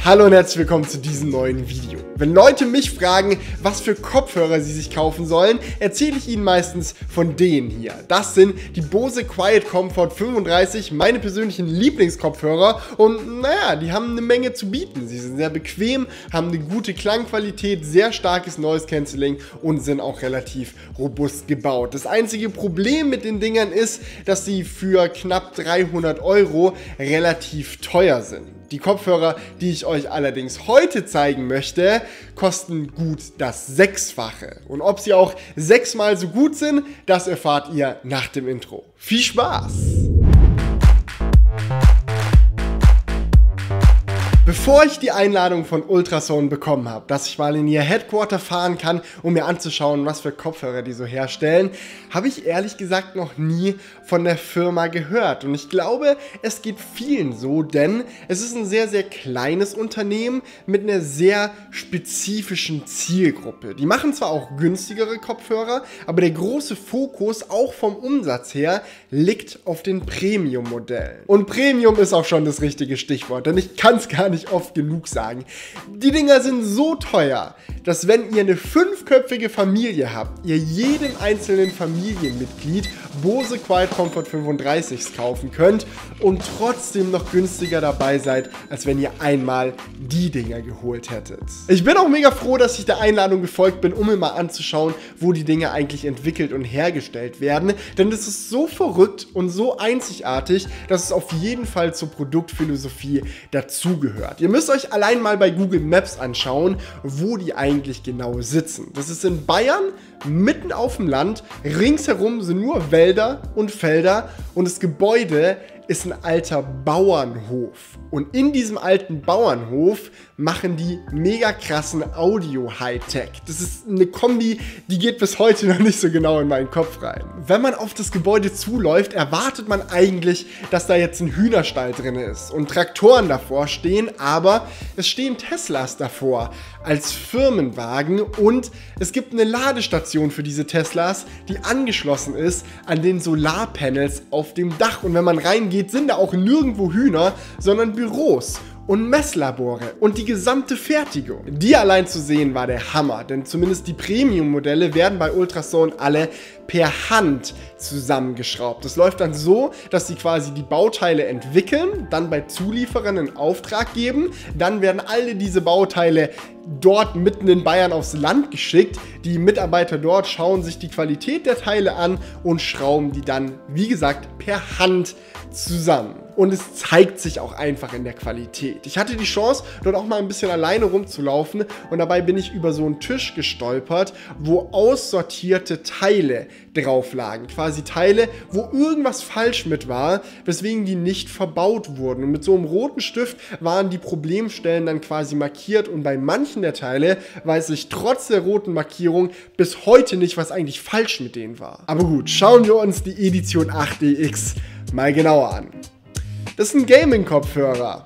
Hallo und herzlich willkommen zu diesem neuen Video. Wenn Leute mich fragen, was für Kopfhörer sie sich kaufen sollen, erzähle ich ihnen meistens von denen hier. Das sind die Bose Quiet Comfort 35, meine persönlichen Lieblingskopfhörer und naja, die haben eine Menge zu bieten. Sie sind sehr bequem, haben eine gute Klangqualität, sehr starkes Noise Cancelling und sind auch relativ robust gebaut. Das einzige Problem mit den Dingern ist, dass sie für knapp 300 € relativ teuer sind. Die Kopfhörer, die ich euch allerdings heute zeigen möchte, kosten gut das Sechsfache. Und ob sie auch 6-mal so gut sind, das erfahrt ihr nach dem Intro. Viel Spaß! Bevor ich die Einladung von Ultrasound bekommen habe, dass ich mal in ihr Headquarter fahren kann, um mir anzuschauen, was für Kopfhörer die so herstellen, habe ich ehrlich gesagt noch nie von der Firma gehört. Und ich glaube, es geht vielen so, denn es ist ein sehr, sehr kleines Unternehmen mit einer sehr spezifischen Zielgruppe. Die machen zwar auch günstigere Kopfhörer, aber der große Fokus, auch vom Umsatz her, liegt auf den Premium-Modellen. Und Premium ist auch schon das richtige Stichwort, denn ich kann es gar nicht oft genug sagen. Die Dinger sind so teuer, dass wenn ihr eine 5-köpfige Familie habt, ihr jedem einzelnen Familienmitglied Bose Quiet Comfort 35 kaufen könnt und trotzdem noch günstiger dabei seid, als wenn ihr einmal die Dinger geholt hättet. Ich bin auch mega froh, dass ich der Einladung gefolgt bin, um mir mal anzuschauen, wo die Dinger eigentlich entwickelt und hergestellt werden, denn das ist so verrückt und so einzigartig, dass es auf jeden Fall zur Produktphilosophie dazugehört. Ihr müsst euch allein mal bei Google Maps anschauen, wo die eigentlich genau sitzen. Das ist in Bayern, mitten auf dem Land, ringsherum sind nur Wälder und Felder und das Gebäude ist ein alter Bauernhof. Und in diesem alten Bauernhof machen die mega krassen Audio-Hightech. Das ist eine Kombi, die geht bis heute noch nicht so genau in meinen Kopf rein. Wenn man auf das Gebäude zuläuft, erwartet man eigentlich, dass da jetzt ein Hühnerstall drin ist und Traktoren davor stehen, aber es stehen Teslas davor als Firmenwagen und es gibt eine Ladestation für diese Teslas, die angeschlossen ist an den Solarpanels auf dem Dach. Und wenn man reingeht, sind da auch nirgendwo Hühner, sondern Büros und Messlabore und die gesamte Fertigung. Die allein zu sehen war der Hammer, denn zumindest die Premium-Modelle werden bei Ultrasound alle per Hand zusammengeschraubt. Das läuft dann so, dass sie quasi die Bauteile entwickeln, dann bei Zulieferern in Auftrag geben, dann werden alle diese Bauteile dort mitten in Bayern aufs Land geschickt. Die Mitarbeiter dort schauen sich die Qualität der Teile an und schrauben die dann, wie gesagt, per Hand zusammen. Und es zeigt sich auch einfach in der Qualität. Ich hatte die Chance, dort auch mal ein bisschen alleine rumzulaufen und dabei bin ich über so einen Tisch gestolpert, wo aussortierte Teile drauf lagen. Quasi Teile, wo irgendwas falsch mit war, weswegen die nicht verbaut wurden. Und mit so einem roten Stift waren die Problemstellen dann quasi markiert und bei manchen der Teile weiß ich trotz der roten Markierung bis heute nicht, was eigentlich falsch mit denen war. Aber gut, schauen wir uns die Edition 8DX mal genauer an. Das ist ein Gaming-Kopfhörer.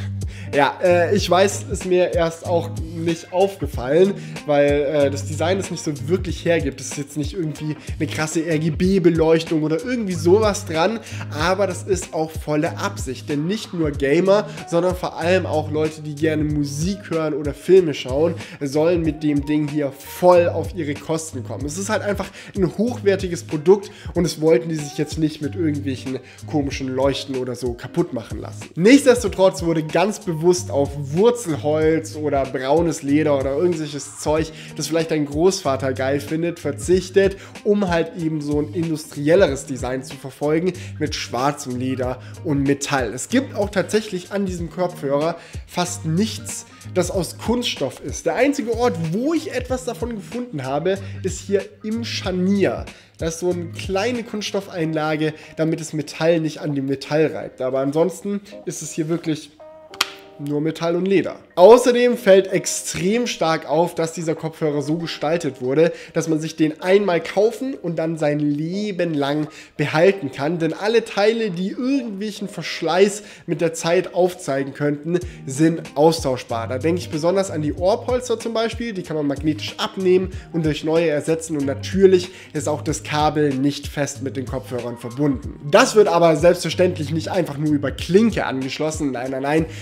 Ja, ich weiß, ist mir erst auch nicht aufgefallen, weil das Design es nicht so wirklich hergibt. Es ist jetzt nicht irgendwie eine krasse RGB-Beleuchtung oder irgendwie sowas dran, aber das ist auch volle Absicht, denn nicht nur Gamer, sondern vor allem auch Leute, die gerne Musik hören oder Filme schauen, sollen mit dem Ding hier voll auf ihre Kosten kommen. Es ist halt einfach ein hochwertiges Produkt und es wollten die sich jetzt nicht mit irgendwelchen komischen Leuchten oder so kaputt machen lassen. Nichtsdestotrotz wurde ganz bewusst auf Wurzelholz oder braunes Leder oder irgendwelches Zeug, das vielleicht dein Großvater geil findet, verzichtet, um halt eben so ein industrielleres Design zu verfolgen mit schwarzem Leder und Metall. Es gibt auch tatsächlich an diesem Kopfhörer fast nichts, das aus Kunststoff ist. Der einzige Ort, wo ich etwas davon gefunden habe, ist hier im Scharnier. Das ist so eine kleine Kunststoffeinlage, damit das Metall nicht an dem Metall reibt. Aber ansonsten ist es hier wirklich nur Metall und Leder. Außerdem fällt extrem stark auf, dass dieser Kopfhörer so gestaltet wurde, dass man sich den einmal kaufen und dann sein Leben lang behalten kann. Denn alle Teile, die irgendwelchen Verschleiß mit der Zeit aufzeigen könnten, sind austauschbar. Da denke ich besonders an die Ohrpolster zum Beispiel. Die kann man magnetisch abnehmen und durch neue ersetzen. Und natürlich ist auch das Kabel nicht fest mit den Kopfhörern verbunden. Das wird aber selbstverständlich nicht einfach nur über Klinke angeschlossen. Nein, nein, nein. Wir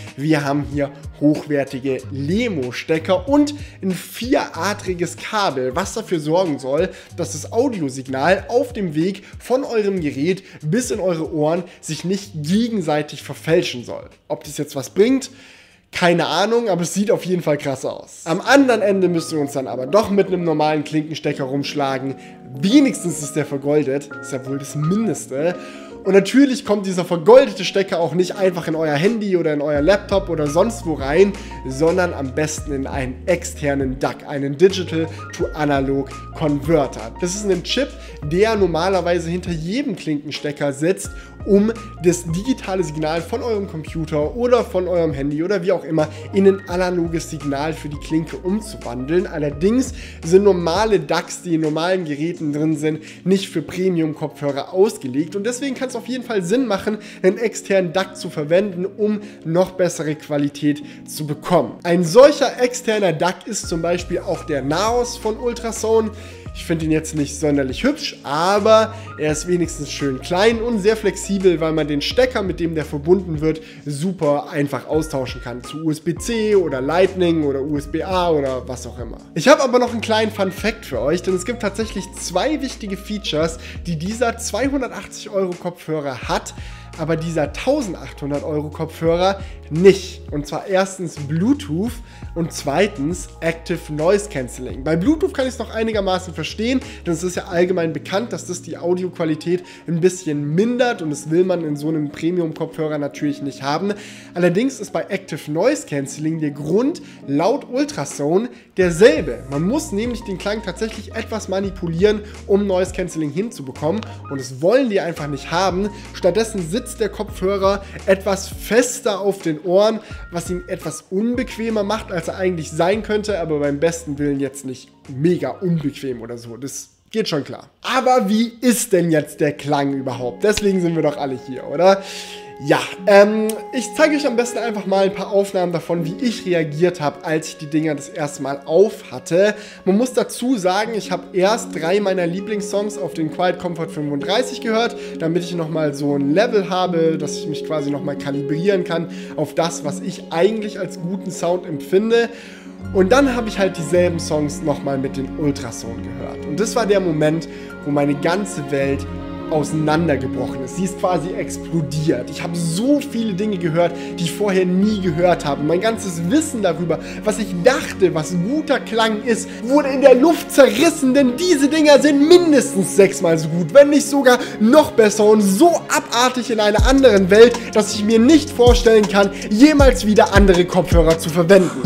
haben hier hochwertige LEMO-Stecker und ein 4-adriges Kabel, was dafür sorgen soll, dass das Audiosignal auf dem Weg von eurem Gerät bis in eure Ohren sich nicht gegenseitig verfälschen soll. Ob das jetzt was bringt? Keine Ahnung, aber es sieht auf jeden Fall krass aus. Am anderen Ende müssen wir uns dann aber doch mit einem normalen Klinkenstecker rumschlagen. Wenigstens ist der vergoldet, ist ja wohl das Mindeste. Und natürlich kommt dieser vergoldete Stecker auch nicht einfach in euer Handy oder in euer Laptop oder sonst wo rein, sondern am besten in einen externen DAC, einen Digital to Analog Converter. Das ist ein Chip, der normalerweise hinter jedem Klinkenstecker sitzt, um das digitale Signal von eurem Computer oder von eurem Handy oder wie auch immer in ein analoges Signal für die Klinke umzuwandeln. Allerdings sind normale DACs, die in normalen Geräten drin sind, nicht für Premium-Kopfhörer ausgelegt und deswegen kann es auf jeden Fall Sinn machen, einen externen DAC zu verwenden, um noch bessere Qualität zu bekommen. Ein solcher externer DAC ist zum Beispiel auch der Naos von Ultrasound. Ich finde ihn jetzt nicht sonderlich hübsch, aber er ist wenigstens schön klein und sehr flexibel, weil man den Stecker, mit dem der verbunden wird, super einfach austauschen kann zu USB-C oder Lightning oder USB-A oder was auch immer. Ich habe aber noch einen kleinen Fun-Fact für euch, denn es gibt tatsächlich 2 wichtige Features, die dieser 280 € Kopfhörer hat, aber dieser 1800 € Kopfhörer nicht. Und zwar erstens Bluetooth und zweitens Active Noise Cancelling. Bei Bluetooth kann ich es noch einigermaßen verstehen, denn es ist ja allgemein bekannt, dass das die Audioqualität ein bisschen mindert und das will man in so einem Premium-Kopfhörer natürlich nicht haben. Allerdings ist bei Active Noise Cancelling der Grund laut Ultrasound derselbe. Man muss nämlich den Klang tatsächlich etwas manipulieren, um Noise Cancelling hinzubekommen und das wollen die einfach nicht haben. Stattdessen sitzt der Kopfhörer etwas fester auf den Ohren, was ihn etwas unbequemer macht, als er eigentlich sein könnte, aber beim besten Willen jetzt nicht mega unbequem oder so. Das geht schon klar. Aber wie ist denn jetzt der Klang überhaupt? Deswegen sind wir doch alle hier, oder? Ja, ich zeige euch am besten einfach mal ein paar Aufnahmen davon, wie ich reagiert habe, als ich die Dinger das erste Mal auf hatte. Man muss dazu sagen, ich habe erst 3 meiner Lieblingssongs auf den Quiet Comfort 35 gehört, damit ich nochmal so ein Level habe, dass ich mich quasi nochmal kalibrieren kann auf das, was ich eigentlich als guten Sound empfinde. Und dann habe ich halt dieselben Songs nochmal mit den Ultrasound gehört. Und das war der Moment, wo meine ganze Welt auseinandergebrochen ist. Sie ist quasi explodiert. Ich habe so viele Dinge gehört, die ich vorher nie gehört habe. Mein ganzes Wissen darüber, was ich dachte, was guter Klang ist, wurde in der Luft zerrissen, denn diese Dinger sind mindestens 6-mal so gut, wenn nicht sogar noch besser und so abartig in einer anderen Welt, dass ich mir nicht vorstellen kann, jemals wieder andere Kopfhörer zu verwenden.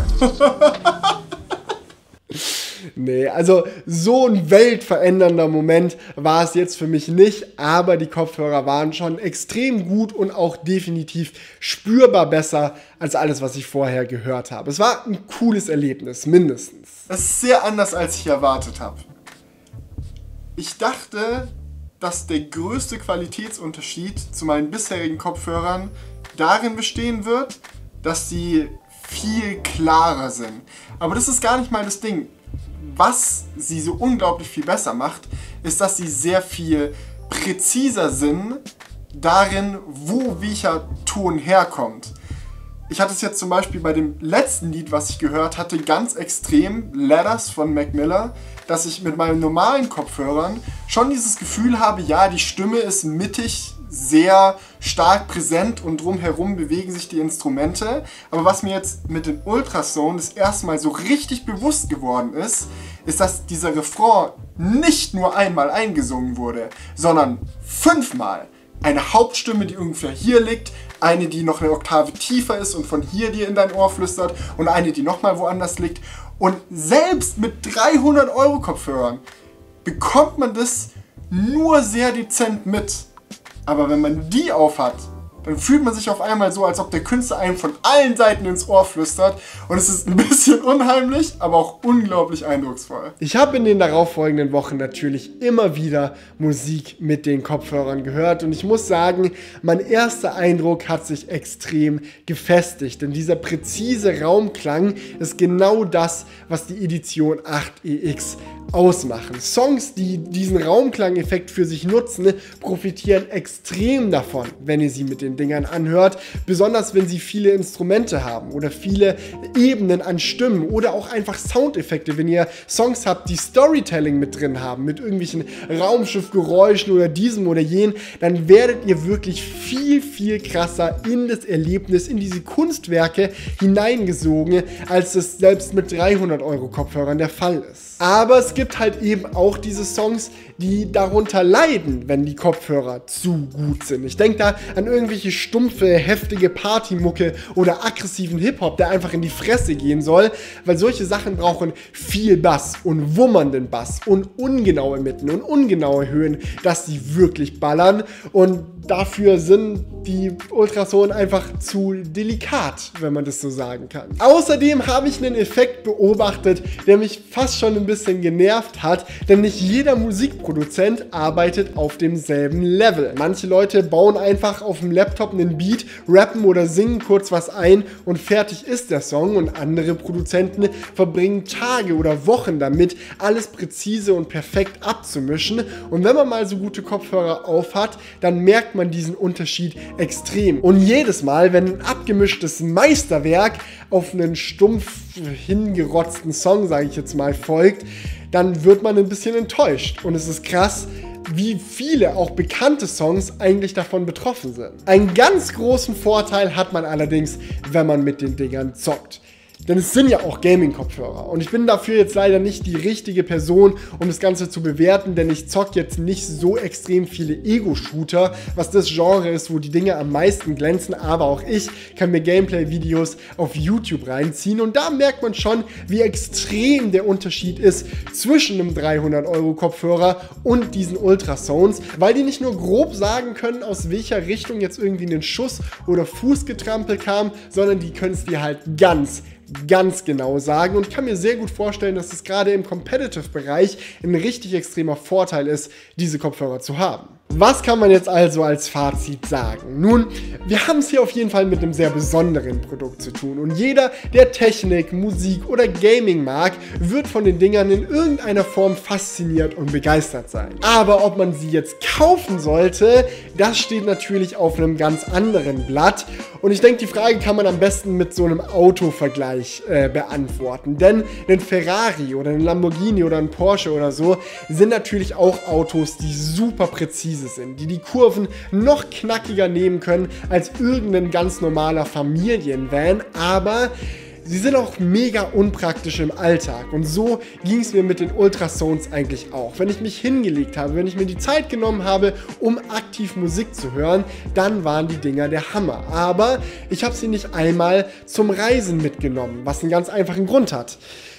Nee, also so ein weltverändernder Moment war es jetzt für mich nicht, aber die Kopfhörer waren schon extrem gut und auch definitiv spürbar besser als alles, was ich vorher gehört habe. Es war ein cooles Erlebnis, mindestens. Es ist sehr anders, als ich erwartet habe. Ich dachte, dass der größte Qualitätsunterschied zu meinen bisherigen Kopfhörern darin bestehen wird, dass sie viel klarer sind. Aber das ist gar nicht mal das Ding. Was sie so unglaublich viel besser macht, ist, dass sie sehr viel präziser sind darin, wo welcher Ton herkommt. Ich hatte es jetzt zum Beispiel bei dem letzten Lied, was ich gehört hatte, ganz extrem, Ladders von Mac Miller, dass ich mit meinen normalen Kopfhörern schon dieses Gefühl habe, ja, die Stimme ist mittig, sehr stark präsent und drumherum bewegen sich die Instrumente. Aber was mir jetzt mit den Ultrasound das erste Mal so richtig bewusst geworden ist, dass dieser Refrain nicht nur einmal eingesungen wurde, sondern 5-mal. Eine Hauptstimme, die ungefähr hier liegt, eine, die noch eine Oktave tiefer ist und von hier dir in dein Ohr flüstert und eine, die nochmal woanders liegt. Und selbst mit 300 € Kopfhörern bekommt man das nur sehr dezent mit. Aber wenn man die aufhat, dann fühlt man sich auf einmal so, als ob der Künstler einem von allen Seiten ins Ohr flüstert. Und es ist ein bisschen unheimlich, aber auch unglaublich eindrucksvoll. Ich habe in den darauffolgenden Wochen natürlich immer wieder Musik mit den Kopfhörern gehört. Und ich muss sagen, mein erster Eindruck hat sich extrem gefestigt. Denn dieser präzise Raumklang ist genau das, was die Edition 8EX ausmachen. Songs, die diesen Raumklangeffekt für sich nutzen, profitieren extrem davon, wenn ihr sie mit den Dingern anhört, besonders wenn sie viele Instrumente haben oder viele Ebenen an Stimmen oder auch einfach Soundeffekte, wenn ihr Songs habt, die Storytelling mit drin haben, mit irgendwelchen Raumschiffgeräuschen oder diesem oder jenem, dann werdet ihr wirklich viel, viel krasser in das Erlebnis, in diese Kunstwerke hineingesogen, als es selbst mit 300 € Kopfhörern der Fall ist. Aber es gibt halt eben auch diese Songs, die darunter leiden, wenn die Kopfhörer zu gut sind. Ich denke da an irgendwelche stumpfe, heftige Partymucke oder aggressiven Hip-Hop, der einfach in die Fresse gehen soll, weil solche Sachen brauchen viel Bass und wummernden Bass und ungenaue Mitten und ungenaue Höhen, dass sie wirklich ballern, und dafür sind die Ultrasonen einfach zu delikat, wenn man das so sagen kann. Außerdem habe ich einen Effekt beobachtet, der mich fast schon ein bisschen genervt hat, denn nicht jeder Musikproduzent arbeitet auf demselben Level. Manche Leute bauen einfach auf dem Laptop einen Beat, rappen oder singen kurz was ein und fertig ist der Song, und andere Produzenten verbringen Tage oder Wochen damit, alles präzise und perfekt abzumischen, und wenn man mal so gute Kopfhörer auf hat, dann merkt man diesen Unterschied extrem. Und jedes Mal, wenn ein abgemischtes Meisterwerk auf einen stumpf hingerotzten Song, sage ich jetzt mal, folgt, dann wird man ein bisschen enttäuscht. Und es ist krass, wie viele auch bekannte Songs eigentlich davon betroffen sind. Einen ganz großen Vorteil hat man allerdings, wenn man mit den Dingern zockt. Denn es sind ja auch Gaming-Kopfhörer. Und ich bin dafür jetzt leider nicht die richtige Person, um das Ganze zu bewerten, denn ich zocke jetzt nicht so extrem viele Ego-Shooter, was das Genre ist, wo die Dinge am meisten glänzen. Aber auch ich kann mir Gameplay-Videos auf YouTube reinziehen. Und da merkt man schon, wie extrem der Unterschied ist zwischen einem 300 € Kopfhörer und diesen Ultrasounds, weil die nicht nur grob sagen können, aus welcher Richtung jetzt irgendwie ein Schuss oder Fußgetrampel kam, sondern die können es dir halt ganz genau sagen, und ich kann mir sehr gut vorstellen, dass es gerade im Competitive-Bereich ein richtig extremer Vorteil ist, diese Kopfhörer zu haben. Was kann man jetzt also als Fazit sagen? Nun, wir haben es hier auf jeden Fall mit einem sehr besonderen Produkt zu tun, und jeder, der Technik, Musik oder Gaming mag, wird von den Dingern in irgendeiner Form fasziniert und begeistert sein. Aber ob man sie jetzt kaufen sollte, das steht natürlich auf einem ganz anderen Blatt, und ich denke, die Frage kann man am besten mit so einem Autovergleich beantworten, denn ein Ferrari oder ein Lamborghini oder ein Porsche oder so sind natürlich auch Autos, die super präzise sind, die die Kurven noch knackiger nehmen können als irgendein ganz normaler Familienvan, aber sie sind auch mega unpraktisch im Alltag, und so ging es mir mit den Ultrasounds eigentlich auch. Wenn ich mich hingelegt habe, wenn ich mir die Zeit genommen habe, um aktiv Musik zu hören, dann waren die Dinger der Hammer. Aber ich habe sie nicht einmal zum Reisen mitgenommen, was einen ganz einfachen Grund hat.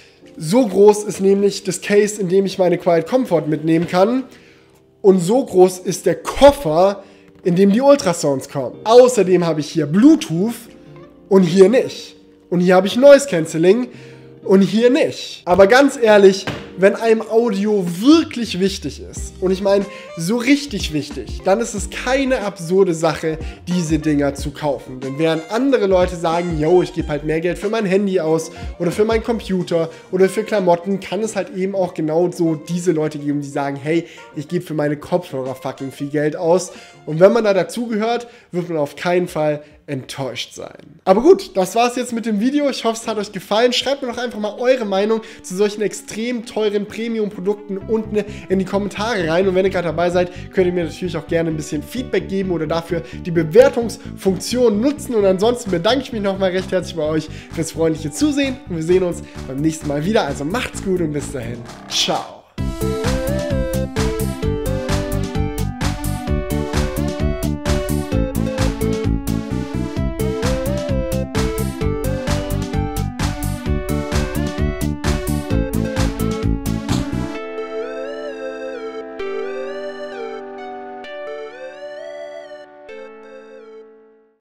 So groß ist nämlich das Case, in dem ich meine Quiet Comfort mitnehmen kann, und so groß ist der Koffer, in dem die Ultrasounds kommen. Außerdem habe ich hier Bluetooth und hier nicht. Und hier habe ich Noise Cancelling und hier nicht. Aber ganz ehrlich, wenn einem Audio wirklich wichtig ist, und ich meine so richtig wichtig, dann ist es keine absurde Sache, diese Dinger zu kaufen. Denn während andere Leute sagen, yo, ich gebe halt mehr Geld für mein Handy aus oder für meinen Computer oder für Klamotten, kann es halt eben auch genau so diese Leute geben, die sagen, hey, ich gebe für meine Kopfhörer fucking viel Geld aus. Und wenn man da dazugehört, wird man auf keinen Fall enttäuscht sein. Aber gut, das war's jetzt mit dem Video. Ich hoffe, es hat euch gefallen. Schreibt mir doch einfach mal eure Meinung zu solchen extrem teuren Premium-Produkten unten in die Kommentare rein. Und wenn ihr gerade dabei seid, könnt ihr mir natürlich auch gerne ein bisschen Feedback geben oder dafür die Bewertungsfunktion nutzen. Und ansonsten bedanke ich mich nochmal recht herzlich bei euch fürs freundliche Zusehen. Und wir sehen uns beim nächsten Mal wieder. Also macht's gut und bis dahin. Ciao.